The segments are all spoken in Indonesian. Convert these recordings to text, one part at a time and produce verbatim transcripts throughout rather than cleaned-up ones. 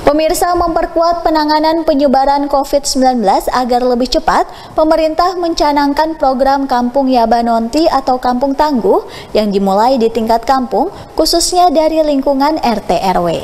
Pemirsa, memperkuat penanganan penyebaran covid sembilan belas agar lebih cepat, pemerintah mencanangkan program Kampung Yabanonti atau Kampung Tangguh yang dimulai di tingkat kampung, khususnya dari lingkungan R T R W.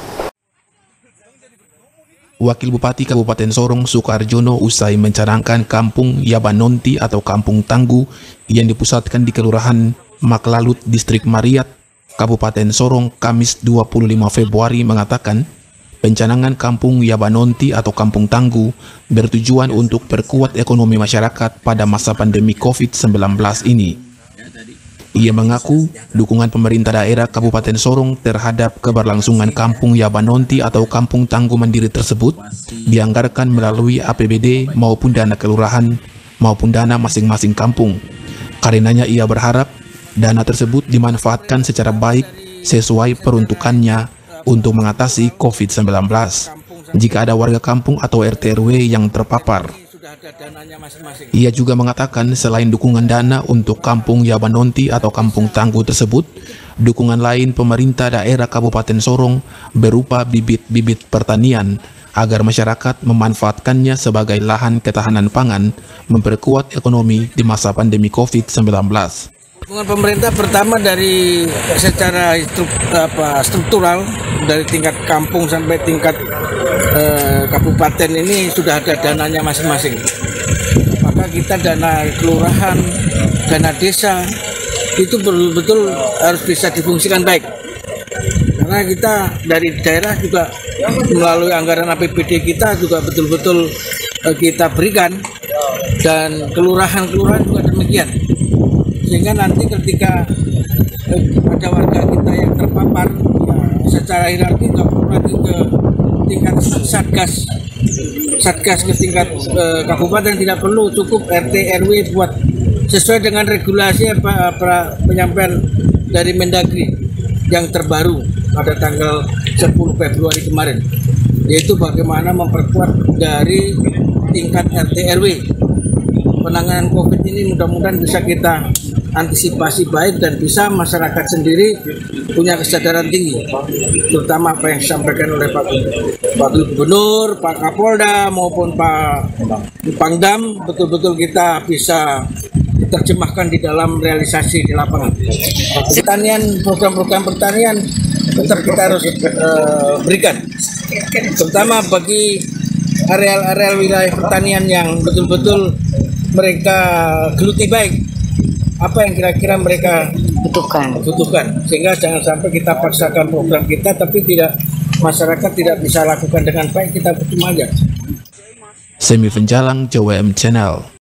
Wakil Bupati Kabupaten Sorong Sukarjono usai mencanangkan Kampung Yabanonti atau Kampung Tangguh yang dipusatkan di Kelurahan Maklalut, Distrik Mariat, Kabupaten Sorong, Kamis dua puluh lima Februari mengatakan, pencanangan Kampung Yabanonti atau Kampung Tangguh bertujuan untuk perkuat ekonomi masyarakat pada masa pandemi covid sembilan belas ini. Ia mengaku dukungan pemerintah daerah Kabupaten Sorong terhadap keberlangsungan Kampung Yabanonti atau Kampung Tangguh Mandiri tersebut dianggarkan melalui A P B D maupun dana kelurahan maupun dana masing-masing kampung. Karenanya ia berharap dana tersebut dimanfaatkan secara baik sesuai peruntukannya untuk mengatasi covid sembilan belas jika ada warga kampung atau R T R W yang terpapar. Ia juga mengatakan selain dukungan dana untuk Kampung Yabanonti atau Kampung Tangguh tersebut, dukungan lain pemerintah daerah Kabupaten Sorong berupa bibit-bibit pertanian agar masyarakat memanfaatkannya sebagai lahan ketahanan pangan, memperkuat ekonomi di masa pandemi covid sembilan belas. Dukungan pemerintah pertama dari secara apa, struktural dari tingkat kampung sampai tingkat eh, kabupaten ini sudah ada dananya masing-masing. Maka kita dana kelurahan, dana desa itu betul-betul harus bisa difungsikan baik. Karena kita dari daerah juga melalui anggaran A P B D kita juga betul-betul eh, kita berikan, dan kelurahan-kelurahan juga demikian. Sehingga nanti ketika eh, ada warga kita yang terpapar, ya, secara hierarki nggak perlu lagi ke tingkat satgas, satgas ke tingkat eh, kabupaten, tidak perlu, cukup R T R W buat sesuai dengan regulasi apa, apa penyampaian dari Mendagri yang terbaru pada tanggal sepuluh Februari kemarin, yaitu bagaimana memperkuat dari tingkat R T R W. Penanganan COVID ini mudah-mudahan bisa kita antisipasi baik dan bisa masyarakat sendiri punya kesadaran tinggi, terutama apa yang disampaikan oleh Pak Wakil Gubernur, Pak Kapolda maupun Pak Pangdam, betul-betul kita bisa diterjemahkan di dalam realisasi di lapangan. Pertanian, program-program pertanian tetap kita harus uh, berikan, terutama bagi areal-areal wilayah pertanian yang betul-betul mereka geluti baik apa yang kira-kira mereka butuhkan. butuhkan sehingga jangan sampai kita paksakan program kita tapi tidak, masyarakat tidak bisa lakukan dengan baik, kita percuma aja. Semi Penjalang, Jawa M Channel.